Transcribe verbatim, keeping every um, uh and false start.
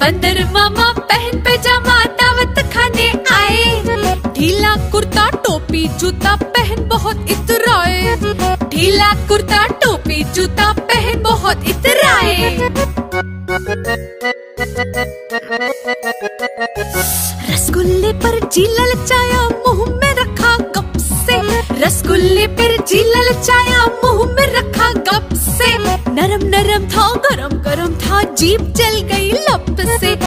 बंदर मामा पहन पैजामा दावत खाने आए। ढीला कुर्ता टोपी जूता पहन बहुत इतराए। ढीला कुर्ता टोपी जूता पहन बहुत इतराए। रसगुल्ले पर जी ललचाया मुंह में रखा गप से। रसगुल्ले पर जी ललचाया मुंह में रखा गप से। नरम नरम था गरम गरम था जीभ जल गई लप से।